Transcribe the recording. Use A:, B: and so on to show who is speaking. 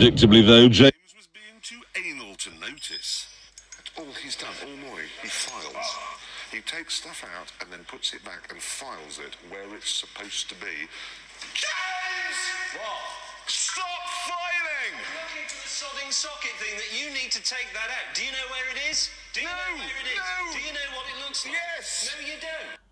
A: Predictably, though, James
B: was being too anal to notice. That's all he's done all morning. He files. He takes stuff out and then puts it back and files it where it's supposed to be. James!
C: What?
B: Stop filing!
C: I'm looking for the sodding socket thing that you need to take that out. Do you know where it is? Do you know where it is?
B: No!
C: Do you know what it looks like?
B: Yes!
C: No, you don't.